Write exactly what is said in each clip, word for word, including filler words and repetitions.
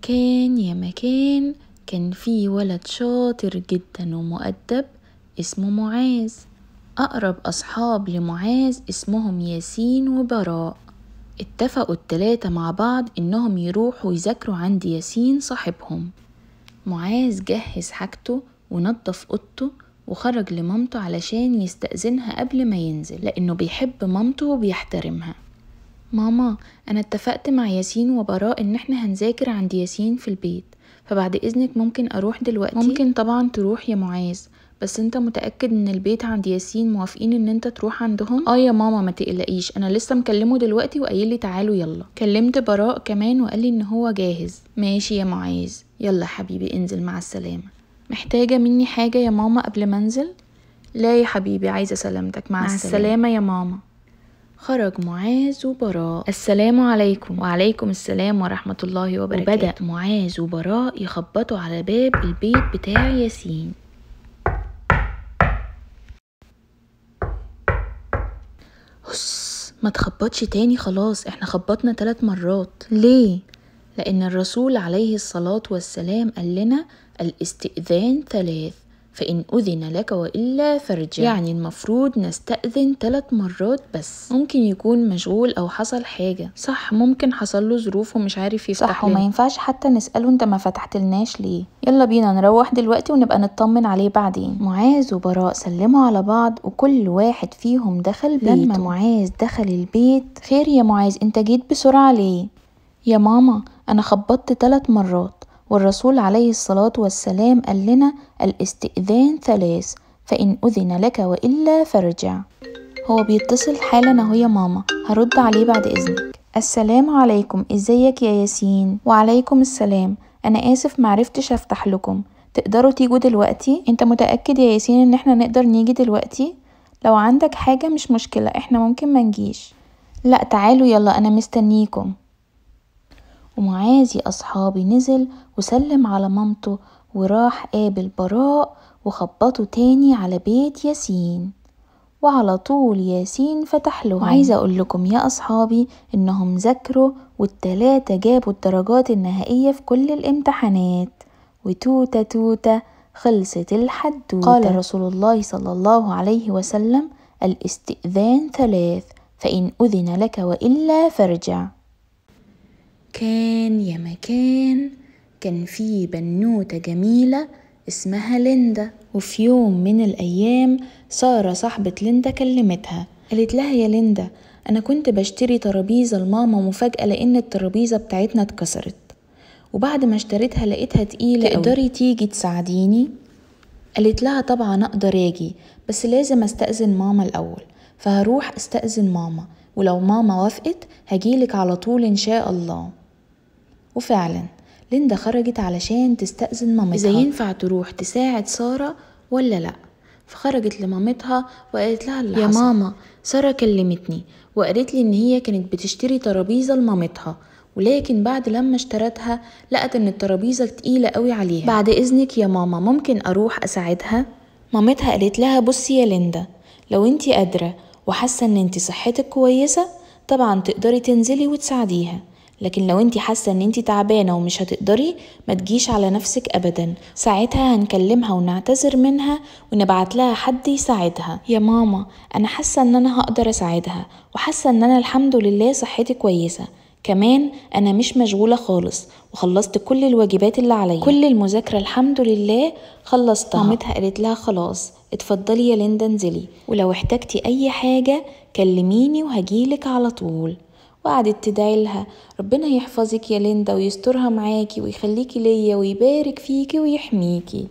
كان يا مكان كان في ولد شاطر جدا ومؤدب اسمه معاذ. أقرب أصحاب لمعاذ اسمهم ياسين وبراء. اتفقوا التلاتة مع بعض إنهم يروحوا يذاكروا عند ياسين صاحبهم. معاذ جهز حاجته ونظف أوضته وخرج لمامته علشان يستأذنها قبل ما ينزل، لأنه بيحب مامته وبيحترمها. ماما، أنا اتفقت مع ياسين وبراء إن احنا هنذاكر عند ياسين في البيت، فبعد إذنك ممكن أروح دلوقتي؟ ممكن طبعا تروح يا معاذ، بس انت متأكد ان البيت عند ياسين موافقين ان انت تروح عندهم؟ اه يا ماما ما تقلقيش، انا لسه مكلمه دلوقتي وقايل لي تعالوا يلا. كلمت براء كمان وقال لي ان هو جاهز. ماشي يا معاذ، يلا حبيبي انزل، مع السلامة. محتاجة مني حاجة يا ماما قبل ما انزل؟ لا يا حبيبي، عايزة سلامتك. مع, مع السلامة. السلامة يا ماما. خرج معاذ وبراء. السلام عليكم. وعليكم السلام ورحمة الله وبركاته. وبدأ معاذ وبراء يخبطوا على باب البيت بتاع ياسين. هس، ما تخبطش تاني، خلاص احنا خبطنا ثلاث مرات. ليه؟ لأن الرسول عليه الصلاة والسلام قال لنا الاستئذان ثلاث، فإن أذن لك وإلا فارجع. يعني المفروض نستأذن ثلاث مرات بس. ممكن يكون مشغول أو حصل حاجة. صح، ممكن حصل له ظروف ومش عارف يفتح. صح، وما ينفعش حتى نسأله انت ما فتحتلناش ليه. يلا بينا نروح دلوقتي ونبقى نطمن عليه بعدين. معاذ وبراء سلموا على بعض وكل واحد فيهم دخل بيته. لما معاذ دخل البيت، خير يا معاذ انت جيت بسرعة ليه؟ يا ماما أنا خبطت ثلاث مرات، والرسول عليه الصلاة والسلام قال لنا الاستئذان ثلاث، فإن أذن لك وإلا فارجع. هو بيتصل حالا اهو يا ماما، هرد عليه بعد إذنك. السلام عليكم، ازيك يا ياسين؟ وعليكم السلام، أنا آسف معرفتش أفتح لكم، تقدروا تيجوا دلوقتي؟ انت متأكد يا ياسين ان احنا نقدر نيجي دلوقتي؟ لو عندك حاجة مش مشكلة، احنا ممكن منجيش. لا تعالوا يلا، أنا مستنيكم. ومعاذ يا أصحابي نزل وسلم على مامته وراح قابل براء وخبطوا تاني على بيت ياسين، وعلى طول ياسين فتح لهم. وعايزة أقول لكم يا أصحابي إنهم ذاكروا والتلاتة جابوا الدرجات النهائية في كل الامتحانات، وتوتة توتة خلصت الحدوتة. قال رسول الله صلى الله عليه وسلم الاستئذان ثلاث، فإن أذن لك وإلا فارجع. كان يا مكان كان في بنوتة جميلة اسمها ليندا. وفي يوم من الأيام سارة صاحبة ليندا كلمتها، قالت لها يا ليندا أنا كنت بشتري ترابيزة لماما مفاجأة لأن الترابيزة بتاعتنا اتكسرت، وبعد ما اشتريتها لقيتها تقيلة، تقدري تيجي تساعديني؟ قالت لها طبعا أقدر اجي، بس لازم استأذن ماما الأول، فهروح استأذن ماما، ولو ماما وافقت هجيلك على طول إن شاء الله. وفعلا ليندا خرجت علشان تستأذن مامتها إذا ينفع تروح تساعد سارة ولا لأ. فخرجت لمامتها وقالت لها اللي يا حصل. ماما، سارة كلمتني وقالت لي إن هي كانت بتشتري ترابيزة لمامتها، ولكن بعد لما اشترتها لقت إن الترابيزة تقيلة قوي عليها. بعد إذنك يا ماما ممكن أروح أساعدها؟ مامتها قالت لها بصي يا ليندا، لو انتي قادرة وحاسة إن انتي صحتك كويسة طبعا تقدري تنزلي وتساعديها، لكن لو انتي حاسة ان انتي تعبانة ومش هتقدري ما تجيش على نفسك ابدا، ساعتها هنكلمها ونعتذر منها ونبعت لها حد يساعدها. يا ماما انا حاسة ان انا هقدر اساعدها، وحاسة ان انا الحمد لله صحتي كويسة، كمان انا مش مشغولة خالص وخلصت كل الواجبات اللي عليا، كل المذاكرة الحمد لله خلصتها. مامتها قالت لها خلاص اتفضلي يا ليندا انزلي، ولو احتاجتي اي حاجة كلميني وهجيلك على طول. وقعدت تدعي لها ربنا يحفظك يا ليندا ويسترها معاكي ويخليكي ليا ويبارك فيكي ويحميكي.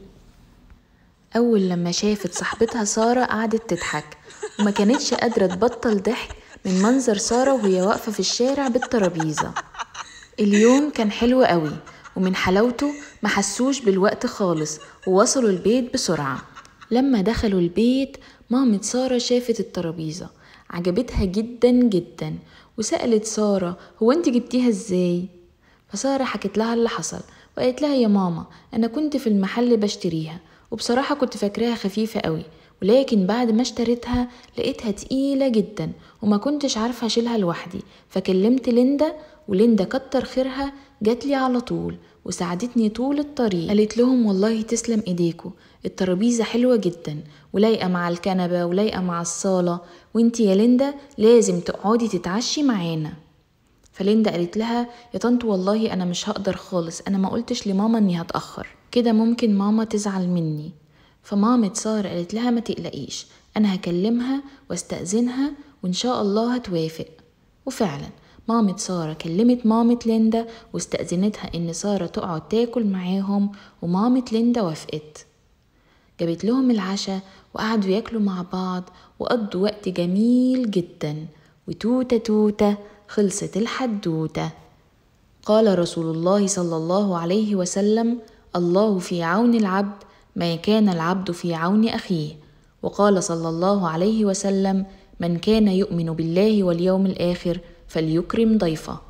اول لما شافت صاحبتها سارة قعدت تضحك وما كانتش قادرة تبطل ضحك من منظر سارة وهي واقفة في الشارع بالترابيزة. اليوم كان حلو قوي ومن حلاوته ما حسوش بالوقت خالص ووصلوا البيت بسرعة. لما دخلوا البيت مامة سارة شافت الترابيزة عجبتها جدا جدا وسألت سارة هو انت جبتيها ازاي؟ فسارة حكت لها اللي حصل وقالت لها يا ماما انا كنت في المحل بشتريها وبصراحة كنت فاكراها خفيفة قوي ولكن بعد ما اشتريتها لقيتها تقيلة جدا وما كنتش عارفة اشيلها لوحدي، فكلمت ليندا، وليندا كتر خيرها جاتلي على طول وساعدتني طول الطريق. قالت لهم والله تسلم ايديكوا، الترابيزة حلوة جدا ولايقة مع الكنبة ولايقة مع الصالة، وانتي يا ليندا لازم تقعدي تتعشي معانا. فليندا قالت لها يا طنط والله انا مش هقدر خالص، انا ما قلتش لماما اني هتأخر، كده ممكن ماما تزعل مني. فمامة سارة قالت لها ما تقلقيش، انا هكلمها واستأذنها وان شاء الله هتوافق. وفعلا مامة سارة كلمت مامة ليندا واستأذنتها ان سارة تقعد تاكل معاهم، ومامة ليندا وافقت. جابت لهم العشاء وقعدوا ياكلوا مع بعض وقضوا وقت جميل جدا، وتوتة توتة خلصت الحدوتة. قال رسول الله صلى الله عليه وسلم: الله في عون العبد ما كان العبد في عون أخيه. وقال صلى الله عليه وسلم: من كان يؤمن بالله واليوم الآخر فليكرم ضيفه.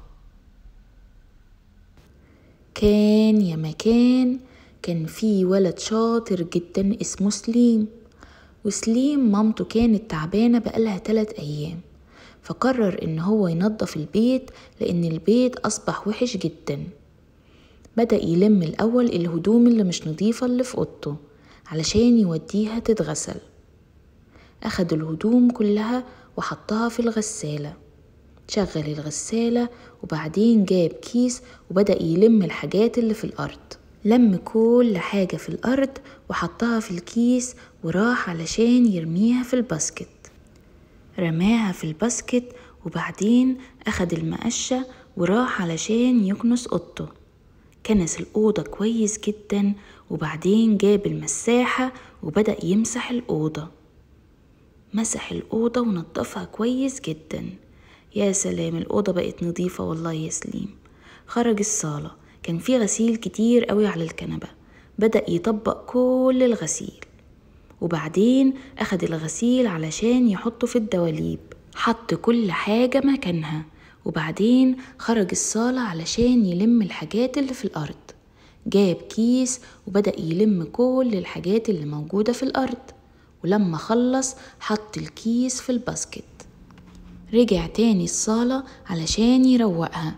كان يا مكان كان في ولد شاطر جدا اسمه سليم، وسليم مامته كانت تعبانة بقالها ثلاث أيام، فقرر إن هو ينظف البيت لأن البيت أصبح وحش جدا. بدأ يلم الأول الهدوم اللي مش نظيفة اللي في أوضته علشان يوديها تتغسل. أخد الهدوم كلها وحطها في الغسالة، شغل الغسالة وبعدين جاب كيس وبدأ يلم الحاجات اللي في الأرض. لم كل حاجة في الأرض وحطها في الكيس وراح علشان يرميها في الباسكت. رماها في الباسكت وبعدين أخد المقشة وراح علشان يكنس أوضته. كنس الأوضة كويس جدا وبعدين جاب المساحة وبدأ يمسح الأوضة. مسح الأوضة ونظفها كويس جدا. يا سلام، الأوضة بقت نظيفة والله يا سليم. خرج الصالة، كان في غسيل كتير قوي على الكنبة، بدأ يطبق كل الغسيل وبعدين أخد الغسيل علشان يحطه في الدواليب، حط كل حاجة مكانها وبعدين خرج الصالة علشان يلم الحاجات اللي في الأرض. جاب كيس وبدأ يلم كل الحاجات اللي موجودة في الأرض، ولما خلص حط الكيس في الباسكت. رجع تاني الصالة علشان يروقها.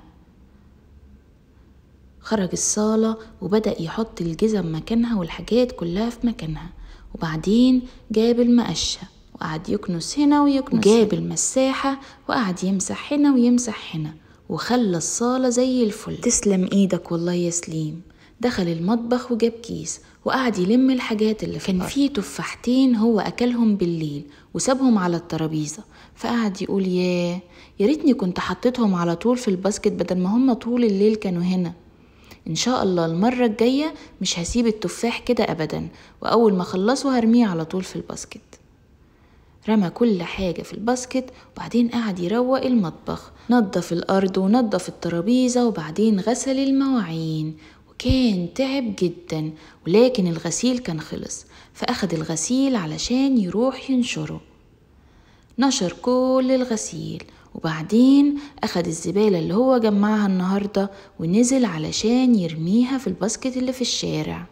خرج الصالة وبدأ يحط الجزم مكانها والحاجات كلها في مكانها، وبعدين جاب المقشة وقعد يكنس هنا ويكنس، وجاب المساحة وقعد يمسح هنا ويمسح هنا، وخلى الصالة زي الفل. تسلم ايدك والله يا سليم. دخل المطبخ وجاب كيس وقعد يلم الحاجات اللي كان فيه. تفاحتين هو أكلهم بالليل وسابهم على الترابيزة، فقعد يقول ياه يا ريتني كنت حطيتهم على طول في الباسكت بدل ما هم طول الليل كانوا هنا. إن شاء الله المرة الجاية مش هسيب التفاح كده أبدا، وأول ما خلصه هرميه على طول في الباسكت. رمى كل حاجة في الباسكت وبعدين قعد يروق المطبخ، نظف الأرض ونظف الترابيزة وبعدين غسل المواعين، وكان تعب جدا ولكن الغسيل كان خلص، فأخد الغسيل علشان يروح ينشره. نشر كل الغسيل وبعدين أخد الزبالة اللي هو جمعها النهاردة ونزل علشان يرميها في الباسكت اللي في الشارع.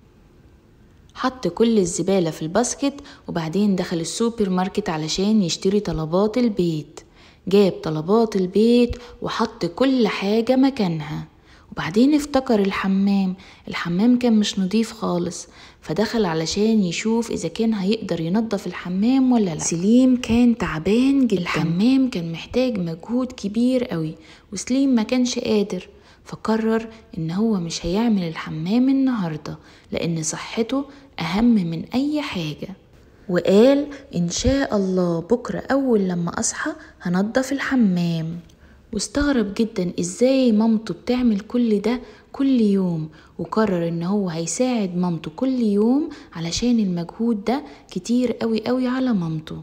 حط كل الزبالة في الباسكت وبعدين دخل السوبر ماركت علشان يشتري طلبات البيت. جاب طلبات البيت وحط كل حاجة مكانها، وبعدين افتكر الحمام. الحمام كان مش نظيف خالص، فدخل علشان يشوف إذا كان هيقدر ينظف الحمام ولا لا. سليم كان تعبان جدا، الحمام كان محتاج مجهود كبير قوي وسليم ما كانش قادر، فقرر إن هو مش هيعمل الحمام النهاردة لأن صحته أهم من أي حاجة، وقال إن شاء الله بكرة أول لما أصحى هنظف الحمام. واستغرب جدا إزاي مامته بتعمل كل ده كل يوم، وقرر إن هو هيساعد مامته كل يوم علشان المجهود ده كتير قوي قوي على مامته.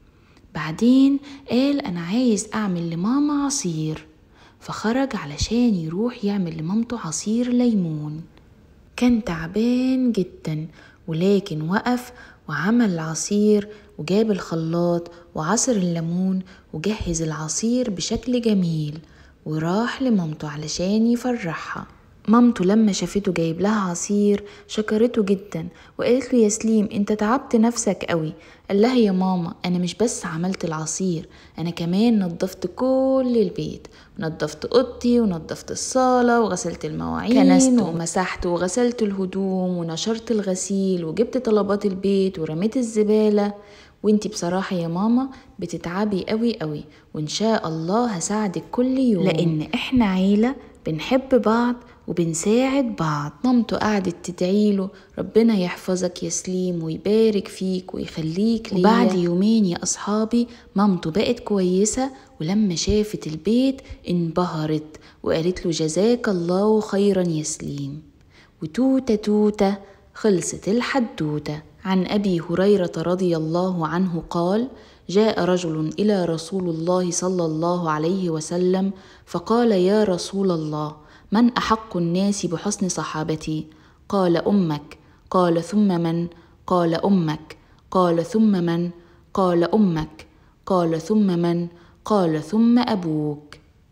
بعدين قال أنا عايز أعمل لماما عصير، فخرج علشان يروح يعمل لمامته عصير ليمون. كان تعبان جدا ولكن وقف وعمل العصير وجاب الخلاط وعصر الليمون وجهز العصير بشكل جميل وراح لمامته علشان يفرحها. مامته لما شافته جايب لها عصير شكرته جدا وقالت له يا سليم انت تعبت نفسك قوي. قال لها يا ماما انا مش بس عملت العصير، انا كمان نظفت كل البيت، نظفت اوضتي ونظفت الصالة وغسلت المواعين، كنست ومسحت وغسلت الهدوم ونشرت الغسيل وجبت طلبات البيت ورميت الزبالة. وانتي بصراحة يا ماما بتتعبي قوي قوي، وان شاء الله هساعدك كل يوم، لان احنا عيلة بنحب بعض وبنساعد بعض. مامته قعدت تدعيله ربنا يحفظك يا سليم ويبارك فيك ويخليك ليا. وبعد يومين يا أصحابي مامته بقت كويسة، ولما شافت البيت انبهرت وقالت له جزاك الله خيرا يا سليم. وتوتة توتة خلصت الحدوتة. عن أبي هريرة رضي الله عنه قال: جاء رجل إلى رسول الله صلى الله عليه وسلم فقال: يا رسول الله، من أحق الناس بحسن صحابتي؟ قال: أمك. قال: ثم من؟ قال: أمك. قال: ثم من؟ قال: أمك. قال: ثم من؟ قال: ثم أبوك.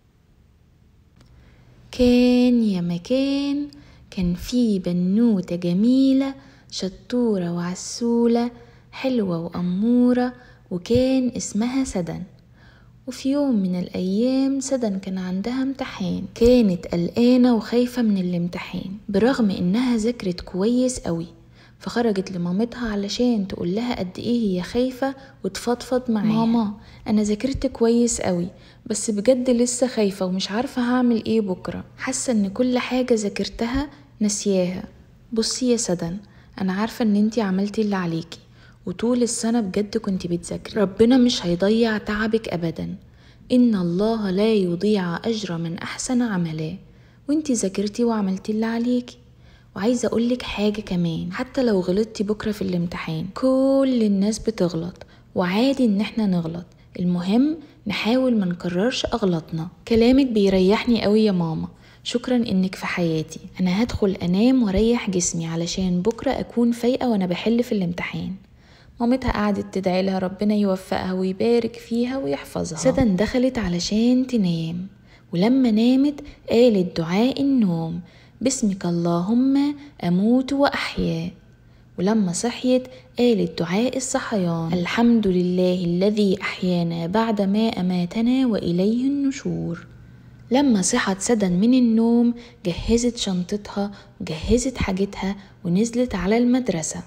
كان يا مكان كان في بنوتة جميلة شطورة وعسولة حلوة وأمورة، وكان اسمها سدن. وفي يوم من الأيام سدن كان عندها امتحان، كانت قلقانة وخايفة من الامتحان برغم إنها ذاكرت كويس قوي. فخرجت لمامتها علشان تقول لها قد إيه هي خايفة وتفضفض معاها. ماما أنا ذاكرت كويس قوي بس بجد لسه خايفة ومش عارفة هعمل إيه بكرة، حاسة إن كل حاجة ذاكرتها نسياها. بصي يا سدن، أنا عارفة إن انتي عملتي اللي عليكي وطول السنة بجد كنتي بتذاكري، ربنا مش هيضيع تعبك أبدا، إن الله لا يضيع أجر من أحسن عملا، وانتي ذاكرتي وعملتي اللي عليكي. وعايزة أقولك حاجة كمان، حتى لو غلطتي بكرة في الامتحان كل الناس بتغلط وعادي إن احنا نغلط، المهم نحاول ما نكررش أغلطنا. كلامك بيريحني قوي يا ماما، شكرا إنك في حياتي. أنا هدخل أنام وريح جسمي علشان بكرة أكون فايقة وأنا بحل في الامتحان. مامتها قعدت تدعي لها ربنا يوفقها ويبارك فيها ويحفظها. سدن دخلت علشان تنام، ولما نامت قالت دعاء النوم: باسمك اللهم أموت وأحيا. ولما صحيت قالت دعاء الصحيان: الحمد لله الذي أحيانا بعدما أماتنا وإليه النشور. لما صحت سدن من النوم جهزت شنطتها وجهزت حاجتها ونزلت على المدرسة.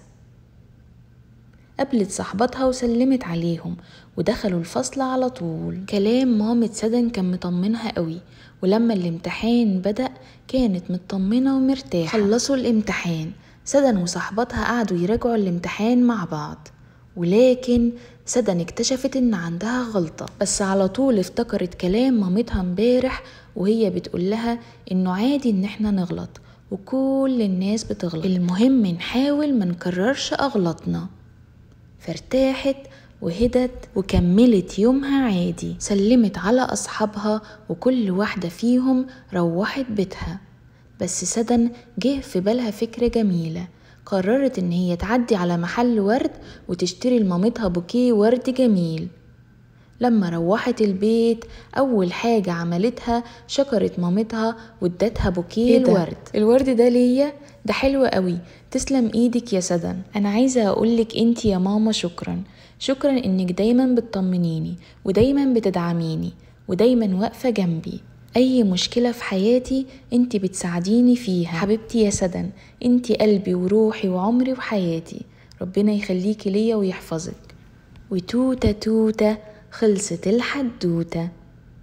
قابلت صاحبتها وسلمت عليهم ودخلوا الفصل على طول. كلام مامة سدن كان مطمنها قوي، ولما الامتحان بدأ كانت مطمنة ومرتاحة. خلصوا الامتحان، سدن وصاحبتها قعدوا يراجعوا الامتحان مع بعض، ولكن سدن اكتشفت ان عندها غلطة، بس على طول افتكرت كلام مامتها امبارح وهي بتقول لها انه عادي ان احنا نغلط وكل الناس بتغلط، المهم نحاول ما نكررش اغلطنا. فارتاحت وهدت وكملت يومها عادي. سلمت على أصحابها وكل واحدة فيهم روحت بيتها. بس سدن جه في بالها فكرة جميلة، قررت ان هي تعدي على محل ورد وتشتري لمامتها بوكيه ورد جميل. لما روحت البيت أول حاجة عملتها شكرت مامتها وادتها بوكيه الورد. الورد ده ليا؟ ده حلو قوي، تسلم ايدك يا سدن. انا عايزة اقولك انتي يا ماما شكرا، شكرا انك دايما بتطمنيني ودايما بتدعميني ودايما واقفة جنبي. اي مشكلة في حياتي انتي بتساعديني فيها. حبيبتي يا سدن، انتي قلبي وروحي وعمري وحياتي، ربنا يخليكي ليا ويحفظك. وتوتة توتة خلصت الحدوتة.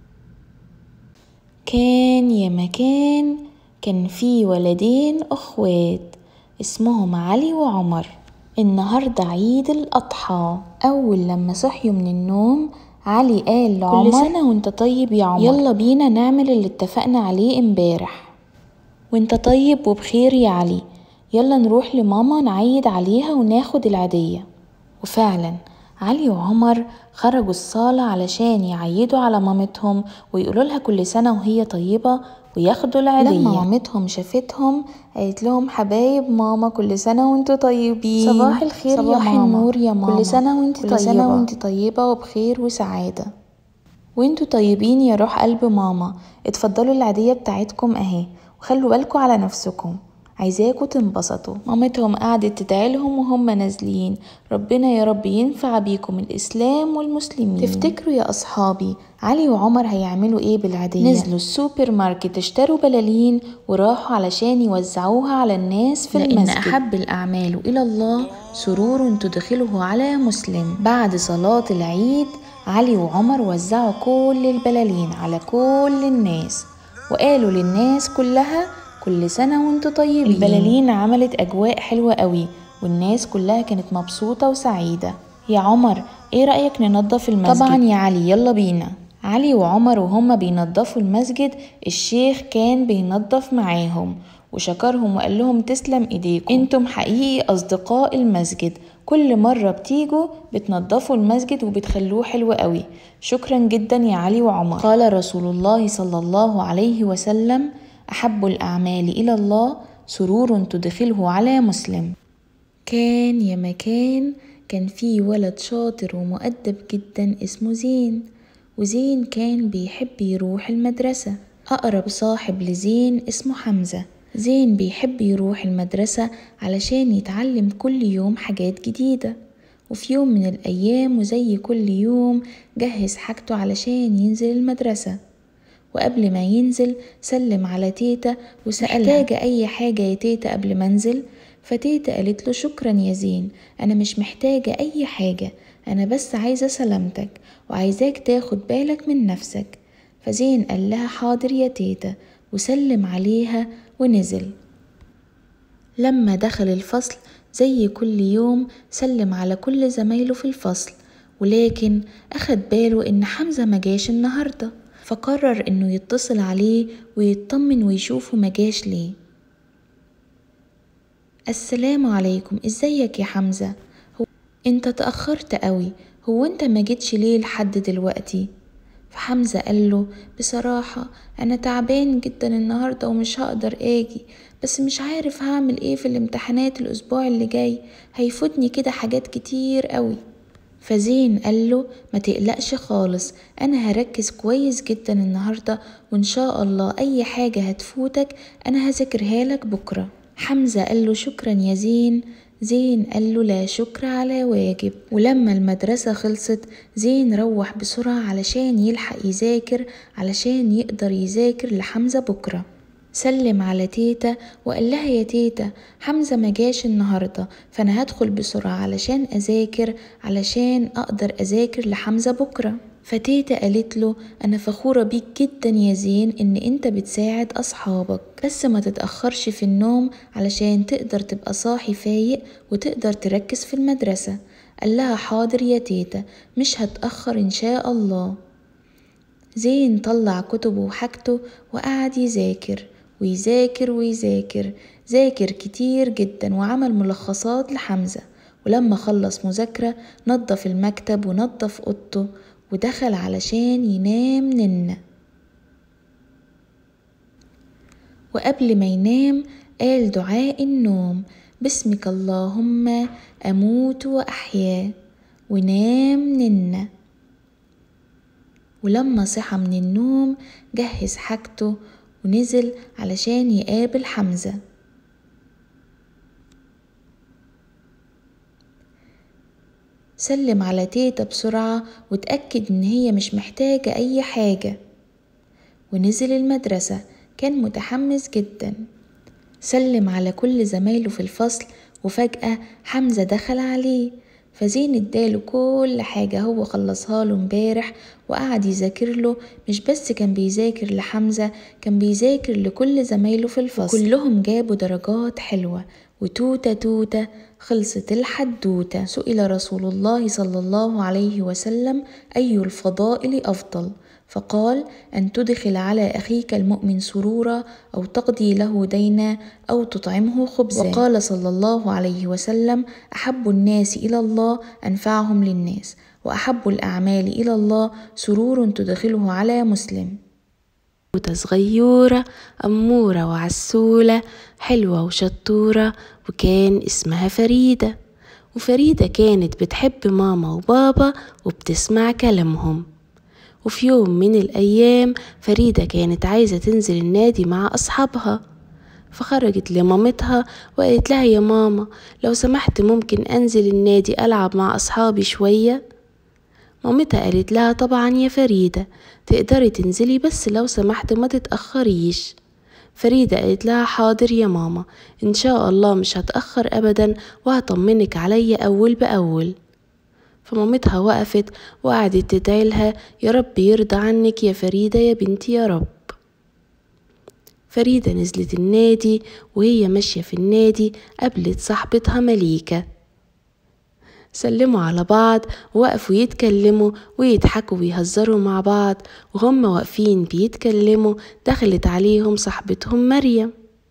كان يا مكان كان في ولدين أخوات اسمهم علي وعمر. النهاردة عيد الأضحى. أول لما صحيوا من النوم علي قال لعمر: كل سنة وانت طيب يا عمر، يلا بينا نعمل اللي اتفقنا عليه امبارح. وانت طيب وبخير يا علي، يلا نروح لماما نعيد عليها وناخد العيدية. وفعلا علي وعمر خرجوا الصالة علشان يعيدوا على مامتهم ويقولوا لها كل سنة وهي طيبة وياخدوا العيدية. لما مامتهم شافتهم قالت لهم: حبايب ماما كل سنة وانتوا طيبين. صباح الخير صباح يا ماما. النور يا ماما، كل سنة وانت طيبة. كل سنة وانت طيبة وبخير وسعادة. وانتوا طيبين يا روح قلب ماما، اتفضلوا العيدية بتاعتكم اهي، وخلوا بالكم على نفسكم، عايزاكم تنبسطوا. مامتهم قعدت تدعيلهم وهم نازلين، ربنا يا رب ينفع بيكم الإسلام والمسلمين. تفتكروا يا أصحابي علي وعمر هيعملوا إيه بالعيدية؟ نزلوا السوبر ماركت اشتروا بلالين وراحوا علشان يوزعوها على الناس في المسجد، لأن أحب الأعمال إلى الله سرور تدخله على مسلم. بعد صلاة العيد علي وعمر وزعوا كل البلالين على كل الناس، وقالوا للناس كلها كل سنة وانتوا طيبين. البلالين عملت أجواء حلوة قوي والناس كلها كانت مبسوطة وسعيدة. يا عمر ايه رأيك ننظف المسجد؟ طبعا يا علي يلا بينا. علي وعمر وهم بينظفوا المسجد الشيخ كان بينظف معاهم وشكرهم وقال لهم تسلم ايديكم، انتم حقيقي أصدقاء المسجد، كل مرة بتيجوا بتنظفوا المسجد وبتخلوه حلو قوي، شكرا جدا يا علي وعمر. قال رسول الله صلى الله عليه وسلم أحب الأعمال إلى الله سرور تدخله على مسلم. كان يا مكان كان في ولد شاطر ومؤدب جدا اسمه زين، وزين كان بيحب يروح المدرسة. أقرب صاحب لزين اسمه حمزة. زين بيحب يروح المدرسة علشان يتعلم كل يوم حاجات جديدة. وفي يوم من الأيام وزي كل يوم جهز حاجته علشان ينزل المدرسة، وقبل ما ينزل سلم على تيتا وسألها محتاجة أي حاجة يا تيتا قبل ما انزل؟ فتيتا قالت له شكرا يا زين، أنا مش محتاجة أي حاجة، أنا بس عايزة سلامتك وعايزاك تاخد بالك من نفسك. فزين قال لها حاضر يا تيتا وسلم عليها ونزل. لما دخل الفصل زي كل يوم سلم على كل زمايله في الفصل، ولكن أخد باله إن حمزة مجاش النهاردة، فقرر إنه يتصل عليه ويطمن ويشوفه مجاش ليه. السلام عليكم، ازيك يا حمزة؟ هو انت تأخرت قوي، هو انت ما جيتش ليه لحد دلوقتي؟ فحمزة قال له بصراحة أنا تعبان جدا النهاردة ومش هقدر آجي، بس مش عارف هعمل ايه في الامتحانات الأسبوع اللي جاي، هيفوتني كده حاجات كتير قوي. فزين قال له ما تقلقش خالص، أنا هركز كويس جدا النهاردة وإن شاء الله أي حاجة هتفوتك أنا هذاكرها لك بكرة. حمزة قال له شكرا يا زين. زين قال له لا شكر على واجب. ولما المدرسة خلصت زين روح بسرعة علشان يلحق يذاكر علشان يقدر يذاكر لحمزة بكرة. سلم على تيتا وقال لها يا تيتا حمزة مجاش النهاردة، فأنا هدخل بسرعة علشان أذاكر علشان أقدر أذاكر لحمزة بكرة. فتيتا قالت له أنا فخورة بيك جدا يا زين إن أنت بتساعد أصحابك، بس ما تتأخرش في النوم علشان تقدر تبقى صاحي فايق وتقدر تركز في المدرسة. قال لها حاضر يا تيتا مش هتأخر إن شاء الله. زين طلع كتبه وحاجته وقعد يذاكر ويذاكر ويذاكر، ذاكر كتير جدا وعمل ملخصات لحمزة. ولما خلص مذاكرة نظف المكتب ونظف أوضته ودخل علشان ينام ننة. وقبل ما ينام قال دعاء النوم باسمك اللهم أموت وأحيا، ونام ننة. ولما صحى من النوم جهز حاجته ونزل علشان يقابل حمزة. سلم على تيتا بسرعة وتأكد ان هي مش محتاجة اي حاجة، ونزل المدرسة كان متحمس جدا. سلم على كل زمايله في الفصل وفجأة حمزة دخل عليه، فزين اداله كل حاجة هو خلصها له امبارح وقعد يذاكر له. مش بس كان بيذاكر لحمزة، كان بيذاكر لكل زمايله في الفصل، كلهم جابوا درجات حلوة. وتوتة توتة خلصت الحدوتة. سئل رسول الله صلى الله عليه وسلم أي الفضائل أفضل؟ فقال أن تدخل على أخيك المؤمن سرورا أو تقضي له دينا أو تطعمه خبزا. وقال صلى الله عليه وسلم أحب الناس إلى الله أنفعهم للناس، وأحب الأعمال إلى الله سرور تدخله على مسلم. صغيرة أمورة وعسولة حلوة وشطورة، وكان اسمها فريدة. وفريدة كانت بتحب ماما وبابا وبتسمع كلامهم. وفي يوم من الأيام فريدة كانت عايزة تنزل النادي مع أصحابها، فخرجت لمامتها وقالت لها: يا ماما، لو سمحت ممكن أنزل النادي ألعب مع أصحابي شوية؟ مامتها قالت لها: طبعا يا فريدة، تقدري تنزلي، بس لو سمحت ما تتأخريش. فريدة قالت لها: حاضر يا ماما، إن شاء الله مش هتأخر أبدا، وهطمنك عليا أول بأول. فمامتها وقفت وقعدت تدعي لها: يا رب يرضى عنك يا فريدة يا بنتي يا رب. فريدة نزلت النادي، وهي ماشية في النادي قابلت صاحبتها مليكة. سلموا على بعض ووقفوا يتكلموا ويضحكوا ويهزروا مع بعض، وهم واقفين بيتكلموا دخلت عليهم صاحبتهم مريم.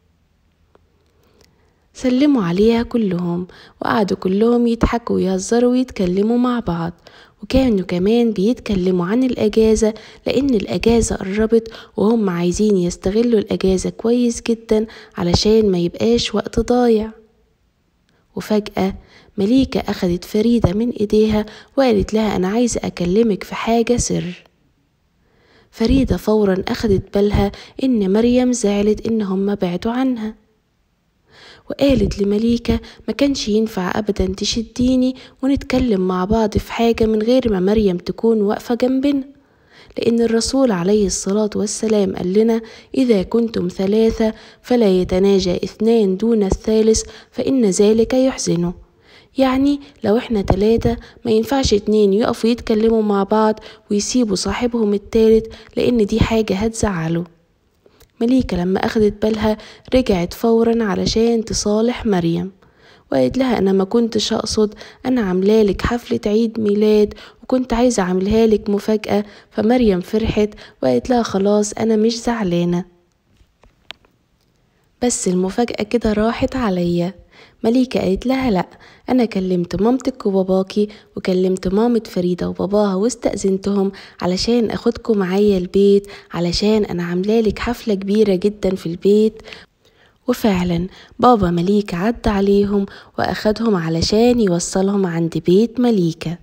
سلموا عليها كلهم وقعدوا كلهم يضحكوا ويهزروا ويتكلموا مع بعض، وكانوا كمان بيتكلموا عن الأجازة، لأن الأجازة قربت وهم عايزين يستغلوا الأجازة كويس جدا علشان ما يبقاش وقت ضايع. وفجأة مليكة أخدت فريدة من إيديها وقالت لها: أنا عايزة أكلمك في حاجة سر. فريدة فورا أخدت بالها إن مريم زعلت إن هم بعدوا عنها، وقالت لمليكة: ما كانش ينفع أبدا تشديني ونتكلم مع بعض في حاجة من غير ما مريم تكون واقفة جنبنا، لأن الرسول عليه الصلاة والسلام قال لنا: إذا كنتم ثلاثة فلا يتناجى اثنان دون الثالث فإن ذلك يحزنه. يعني لو احنا تلاتة ما ينفعش اتنين يقفوا يتكلموا مع بعض ويسيبوا صاحبهم التالت، لأن دي حاجة هتزعله. مليكة لما أخدت بالها رجعت فورا علشان تصالح مريم، وقالت لها: أنا ما كنتش أقصد، أنا عاملالك حفلة عيد ميلاد وكنت عايزة أعملها لك مفاجأة. فمريم فرحت وقالت لها: خلاص أنا مش زعلانة، بس المفاجأة كده راحت عليا. مليكة قالت لها: لأ، أنا كلمت مامتك وباباكي وكلمت مامة فريدة وباباها واستأذنتهم علشان أخدكم معايا البيت، علشان أنا عاملالك حفلة كبيرة جدا في البيت. وفعلا بابا مليكة عدى عليهم وأخدهم علشان يوصلهم عند بيت مليكة.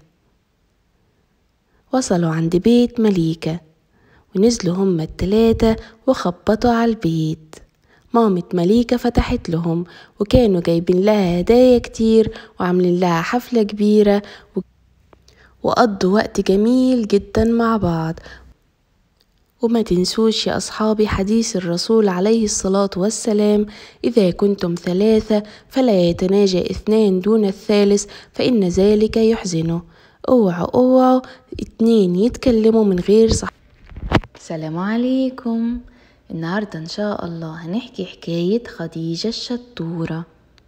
وصلوا عند بيت مليكة ونزلوا هما التلاتة وخبطوا على البيت. مامة مليكة فتحت لهم، وكانوا جايبين لها هدايا كتير وعاملين لها حفلة كبيرة، وقضوا وقت جميل جدا مع بعض. وما تنسوش يا أصحابي حديث الرسول عليه الصلاة والسلام: إذا كنتم ثلاثة فلا يتناجى اثنان دون الثالث فإن ذلك يحزنه. اوعوا اوعوا اتنين يتكلموا من غير صح. السلام عليكم. النهاردة إن شاء الله هنحكي حكاية خديجة الشطورة.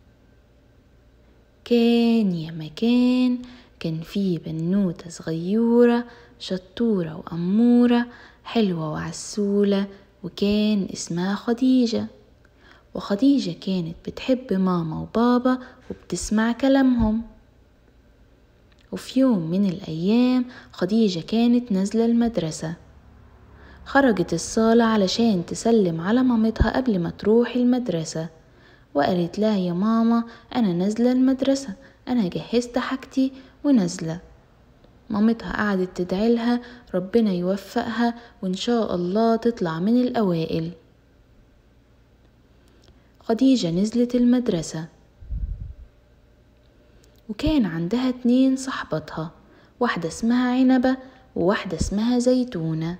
كان يا مكان كان في بنوتة صغيورة شطورة وأمورة حلوة وعسولة، وكان اسمها خديجة. وخديجة كانت بتحب ماما وبابا وبتسمع كلامهم. وفي يوم من الأيام خديجة كانت نازلة المدرسة، خرجت الصالة علشان تسلم على مامتها قبل ما تروح المدرسة، وقالت لها: يا ماما، أنا نازلة المدرسة، أنا جهزت حاجتي ونازلة. مامتها قعدت تدعي لها ربنا يوفقها وإن شاء الله تطلع من الأوائل. خديجة نزلت المدرسة، وكان عندها اتنين صحبتها، واحدة اسمها عنبة وواحدة اسمها زيتونة.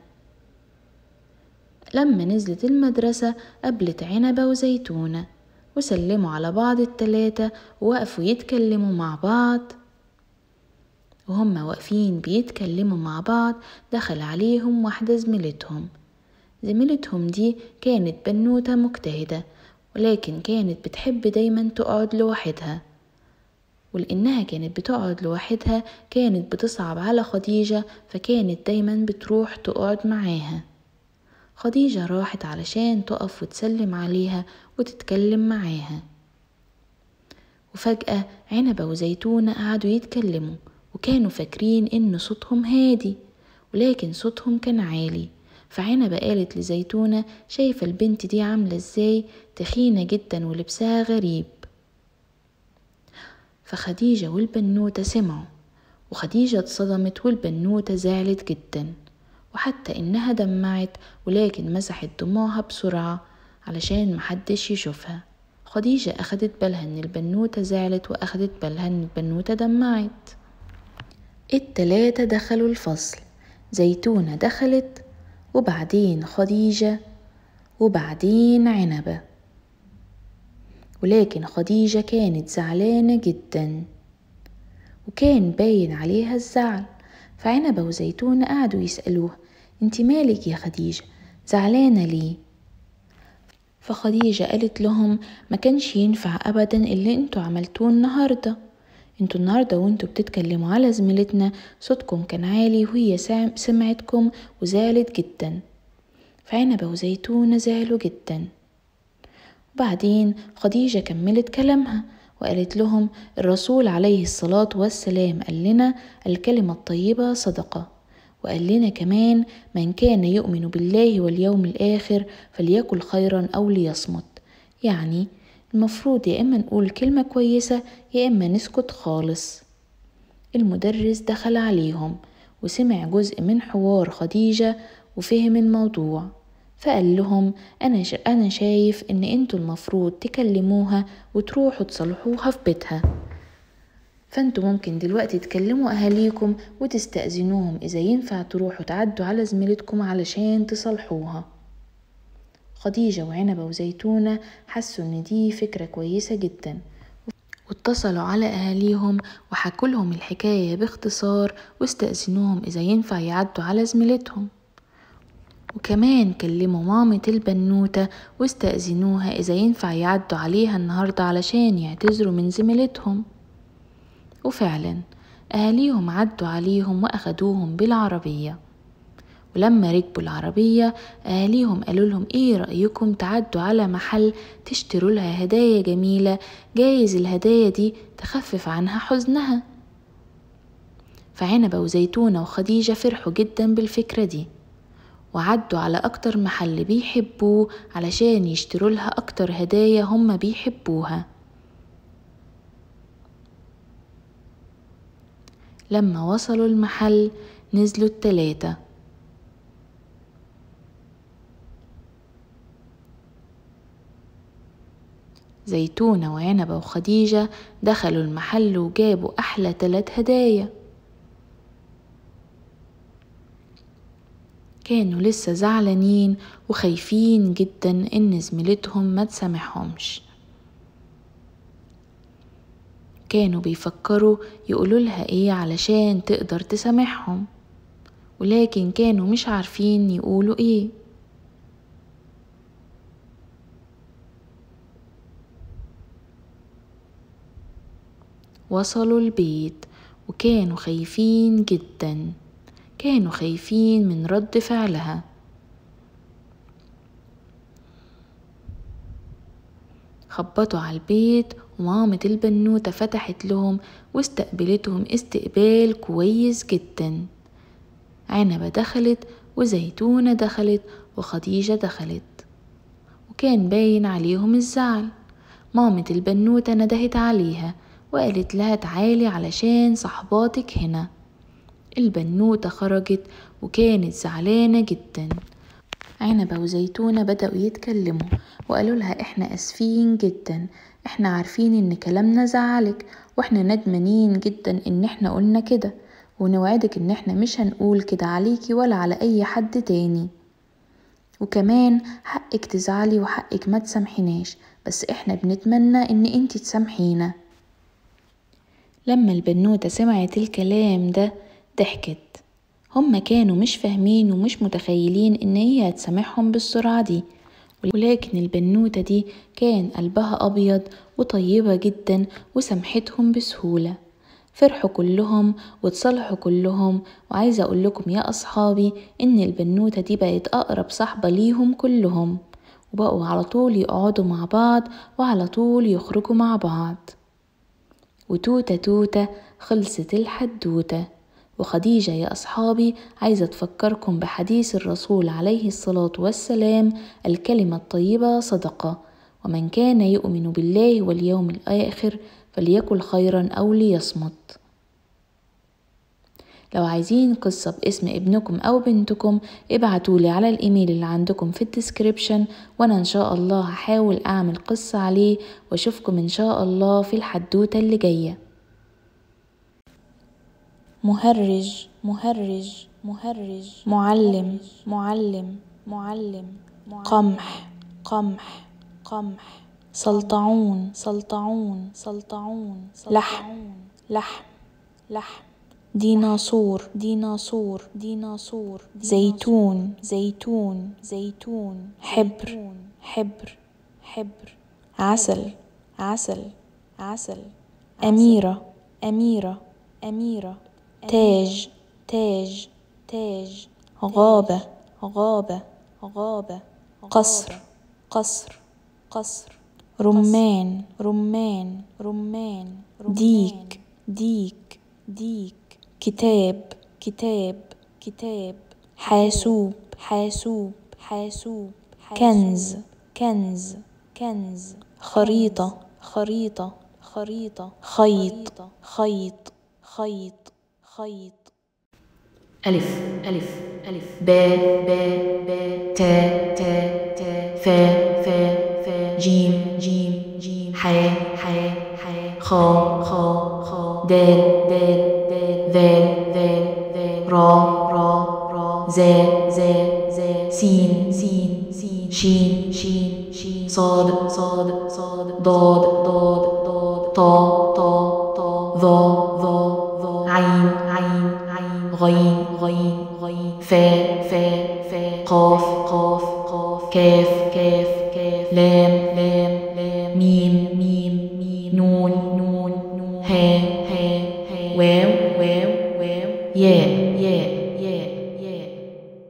لما نزلت المدرسة قابلت عنبة وزيتونة وسلموا على بعض التلاتة ووقفوا يتكلموا مع بعض. وهم واقفين بيتكلموا مع بعض دخل عليهم واحدة زميلتهم. زميلتهم دي كانت بنوتة مجتهدة، ولكن كانت بتحب دايما تقعد لوحدها، ولأنها كانت بتقعد لوحدها كانت بتصعب على خديجة، فكانت دايما بتروح تقعد معاها. خديجة راحت علشان تقف وتسلم عليها وتتكلم معاها. وفجأة عنبة وزيتونة قعدوا يتكلموا، وكانوا فاكرين إن صوتهم هادي، ولكن صوتهم كان عالي. فعنبة قالت لزيتونة: شايفة البنت دي عاملة ازاي؟ تخينة جدا ولبسها غريب. فخديجة والبنوتة سمعوا، وخديجة اتصدمت والبنوتة زعلت جدا، وحتى إنها دمعت، ولكن مسحت دموعها بسرعة علشان محدش يشوفها. خديجة أخدت بالها إن البنوتة زعلت، وأخدت بالها إن البنوتة دمعت. التلاتة دخلوا الفصل، زيتونة دخلت، وبعدين خديجة، وبعدين عنبة. ولكن خديجة كانت زعلانة جدا، وكان باين عليها الزعل. فعنبة وزيتونة قعدوا يسألوها: انتي مالك يا خديجة، زعلانة ليه؟ فخديجة قالت لهم: ما كانش ينفع أبدا اللي انتوا عملتوه النهاردة. انتوا النهاردة وانتوا بتتكلموا على زميلتنا صوتكم كان عالي، وهي سمعتكم وزعلت جدا. فعنبة وزيتونة زعلوا جدا. وبعدين خديجة كملت كلامها وقالت لهم: الرسول عليه الصلاة والسلام قال لنا الكلمة الطيبة صدقة، وقال لنا كمان: من كان يؤمن بالله واليوم الآخر فليقل خيرا أو ليصمت. يعني المفروض يا إما نقول كلمة كويسة يا إما نسكت خالص. المدرس دخل عليهم وسمع جزء من حوار خديجة وفهم الموضوع، فقال لهم: أنا أنا شايف إن أنتوا المفروض تكلموها وتروحوا تصلحوها في بيتها. فأنتوا ممكن دلوقتي تكلموا أهاليكم وتستأذنوهم إذا ينفع تروحوا تعدوا على زميلتكم علشان تصلحوها. خديجة وعنبة وزيتونة حسوا إن دي فكرة كويسة جدا، واتصلوا على أهاليهم وحكوا لهم الحكاية باختصار، واستأذنوهم إذا ينفع يعدوا على زميلتهم. وكمان كلموا مامة البنوتة واستأذنوها إذا ينفع يعدوا عليها النهاردة علشان يعتذروا من زميلتهم. وفعلا أهاليهم عدوا عليهم وأخدوهم بالعربية. ولما ركبوا العربية أهاليهم قالوا لهم: إيه رأيكم تعدوا على محل تشتروا لها هدايا جميلة، جايز الهدايا دي تخفف عنها حزنها. فعنبة وزيتونة وخديجة فرحوا جدا بالفكرة دي، وعدوا على أكتر محل بيحبوه علشان يشتروا لها أكتر هدايا هم بيحبوها. لما وصلوا المحل نزلوا التلاتة، زيتونة وعنبة وخديجة دخلوا المحل وجابوا أحلى تلات هدايا. كانوا لسه زعلانين وخايفين جدا إن زميلتهم ما تسامحهمش. كانوا بيفكروا يقولوا لها إيه علشان تقدر تسامحهم، ولكن كانوا مش عارفين يقولوا إيه. وصلوا البيت وكانوا خايفين جدا، كانوا خايفين من رد فعلها. خبطوا على البيت ومامة البنوتة فتحت لهم واستقبلتهم استقبال كويس جدا. عنبة دخلت وزيتونة دخلت وخديجة دخلت، وكان باين عليهم الزعل. مامة البنوتة ندهت عليها وقالت لها: تعالي علشان صحباتك هنا. البنوتة خرجت وكانت زعلانة جدا. عنبة وزيتونة بدأوا يتكلموا وقالوا لها: احنا اسفين جدا، احنا عارفين ان كلامنا زعلك، واحنا ندمانين جدا ان احنا قلنا كده، ونوعدك ان احنا مش هنقول كده عليكي ولا على اي حد تاني، وكمان حقك تزعلي وحقك ما تسامحيناش، بس احنا بنتمنى ان انتي تسامحينا. لما البنوتة سمعت الكلام ده ضحكت. هم كانوا مش فاهمين ومش متخيلين ان هي هتسامحهم بالسرعة دي، ولكن البنوتة دي كان قلبها أبيض وطيبة جدا وسامحتهم بسهولة. فرحوا كلهم واتصالحوا كلهم. وعايزة أقول لكم يا أصحابي إن البنوتة دي بقت أقرب صاحبة ليهم كلهم، وبقوا على طول يقعدوا مع بعض وعلى طول يخرجوا مع بعض. وتوتة توتة خلصت الحدوتة. وخديجة يا أصحابي عايزة تفكركم بحديث الرسول عليه الصلاة والسلام: الكلمة الطيبة صدقة، ومن كان يؤمن بالله واليوم الآخر فليقل خيرا أو ليصمت. لو عايزين قصة باسم ابنكم أو بنتكم ابعتولي على الإيميل اللي عندكم في الديسكريبشن، وأنا إن شاء الله هحاول أعمل قصة عليه، وأشوفكم إن شاء الله في الحدوتة اللي جاية. مهرج مهرج مهرج معلم معلم معلم قمح قمح قمح سلطعون سلطعون سلطعون لحم لحم لحم ديناصور ديناصور ديناصور زيتون زيتون زيتون حبر حبر حبر عسل عسل عسل أميرة أميرة أميرة تاج تاج تاج غابة غابة غابة قصر قصر قصر رمان رمان رمان ديك ديك ديك كتاب كتاب كتاب حاسوب حاسوب حاسوب كنز كنز كنز خريطة خريطة خريطة خيط خيط خيط خيط ألف ألف ألف باء باء باء تاء تاء تاء ثاء ثاء ثاء جيم جيم جيم حاء حاء حاء خاء خاء خاء دال دال دال ذال ذال ذال را را را زال زال زال سين سين سين شين شين شين صاد صاد صاد ضاد ضاد ضاد طا طا طا ظا ظا ظا عين عين عين غين غين غين فاء فاء فاء قاف قاف قاف كاف كاف كاف لام لام لام ميم ميم ميم نون نون نون ها ها ها واو واو واو ياء ياء ياء ياء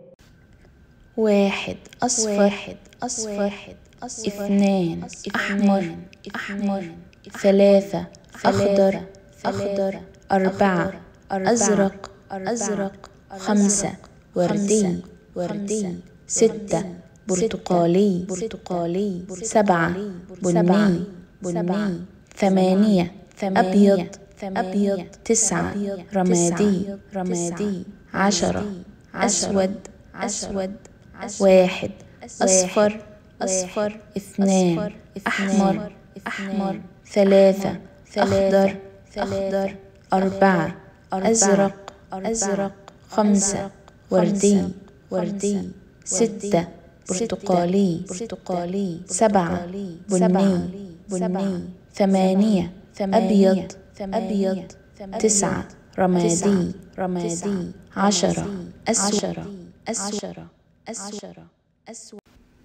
واحد أصفر واحد أصفر اثنان أحمر أحمر ثلاثة أخضر أخضر أربعة أزرق أزرق خمسة وردي وردي ستة برتقالي برتقالي سبعة بني بني ثمانية أبيض أبيض تسعة رمادي رمادي عشرة أسود أسود واحد أصفر أصفر اثنان أحمر أحمر ثلاثة أخضر أخضر أربعة أزرق أزرق خمسة وردي وردي ستة برتقالي برتقالي سبعة بني بني ثمانية أبيض أبيض تسعة رمادي رمادي عشرة أسود أسود أسود أسود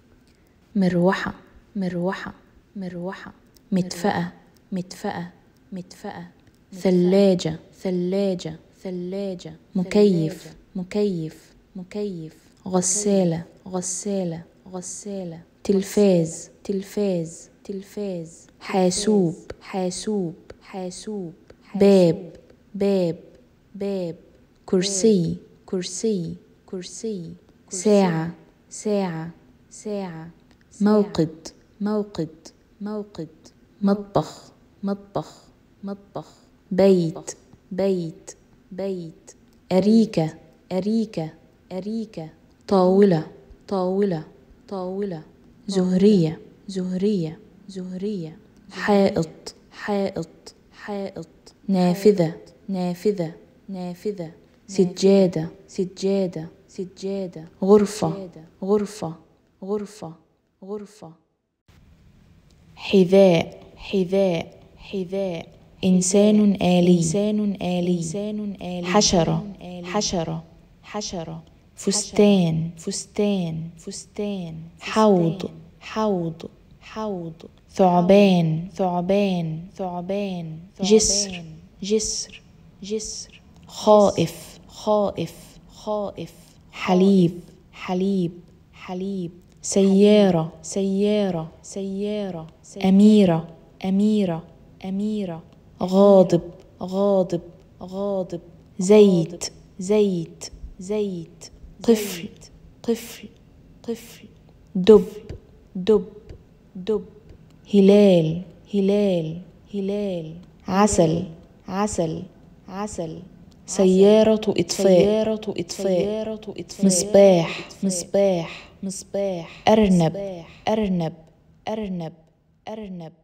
مروحة مروحة مروحة مدفأة مدفأة مدفأة ثلاجة ثلاجة ثلاجة مكيف مكيف مكيف غسالة غسالة غسالة تلفاز تلفاز تلفاز حاسوب حاسوب حاسوب باب باب باب كرسي كرسي كرسي ساعة ساعة ساعة موقد موقد موقد مطبخ مطبخ مطبخ بيت بيت بيت أريكة أريكة أريكة طاولة طاولة طاولة زهرية زهرية زهرية حائط حائط حائط نافذة نافذة نافذة سجادة سجادة سجادة غرفة غرفة غرفة غرفة حذاء حذاء حذاء إنسان آلي إنسان آلي إنسان آلي حشرة حشرة حشرة فستان فستان فستان حوض حوض حوض ثعبان ثعبان ثعبان جسر جسر جسر خائف خائف خائف حليب حليب حليب سيارة سيارة سيارة أميرة أميرة أميرة غاضب غاضب غاضب زيت زيت زيت طفل طفل طفل دب دب دب هلال هلال هلال عسل عسل عسل سيارة إطفاء مصباح مصباح أرنب أرنب أرنب أرنب